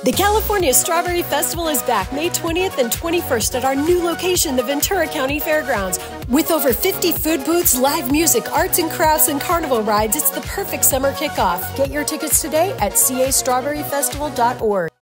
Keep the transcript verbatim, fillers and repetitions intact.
The California Strawberry Festival is back May twentieth and twenty-first at our new location, the Ventura County Fairgrounds. With over fifty food booths, live music, arts and crafts, and carnival rides, it's the perfect summer kickoff. Get your tickets today at c a strawberry festival dot org.